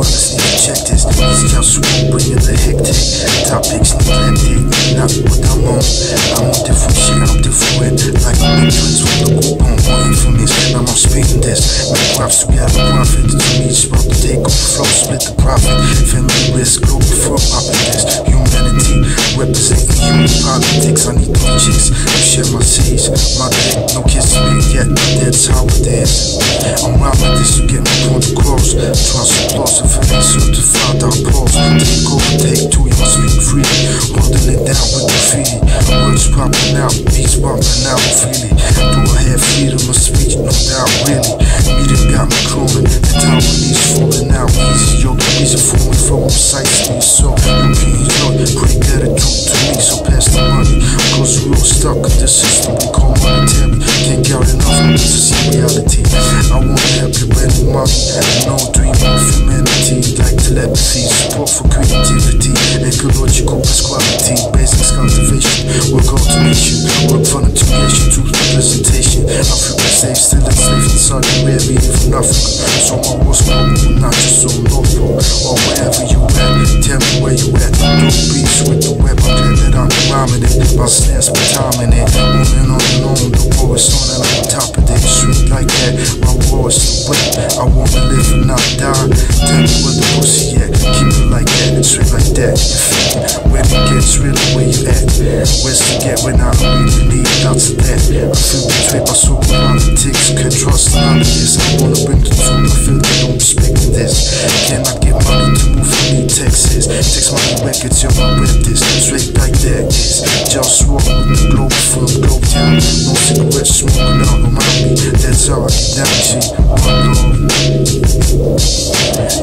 let's need to check this. Easy out swoop, bringing the hectic. Topics neglected, not what I'm on. I'm on different shit, I'm different. Like big twins with the group on, more infamous. Now I'm speaking this. Make props together, profit. To me, it's about to take over flow, split the profit. Family risk, global firm, happiness. Humanity, representing human politics. I need three chicks to share my seeds. My dick, no kids to me yet, that's how it is. I'm rhyming this to get my point across. Trust applause, if it ain't certified, I'll pause. Take over, take two, you must speak freely. Holding it down with graffiti. Words popping out, beats bumping out freely. Do I have freedom of speech? No doubt, really. Meeting got me crawling, the town release falling out easy. Yo, the reason for me from precisely so. You can enjoy, pretty good at truth to me, so pass the money. Cause we're all stuck in the system we call monetary. Can't get enough of this to see reality. I want to help you spend money, no dream of humanity. Like telepathy, support for creativity, ecological quality, basics cultivation, work automation, work for integration, truth representation. Africa safe, still enslaved in Saudi Arabia from Africa. So my war's global, not just on North Pole or wherever you at. Tell me where you at. Dope beats with the web, I'm glad that I'm rhyming it. My stance, my time in it. On and on, the war is on and I'm on top of it. Straight like that, my war is so wet. I wanna live and not die. Tell me where the pussy at. Keep it like that, straight like that. You feel me? When it gets real, where you at? Where's to get when I don't really need lots of that? I feel betrayed by so politics. Can't trust none of this. I wanna bring the truth, I feel they don't respect this. Can I get money to move from me, Texas? Text money records, yo, I rep this. Straight like that is JustWar with the Globalfirm, Globaltown. No cigarettes smoking out around me. That's how I get down, G. OneLove.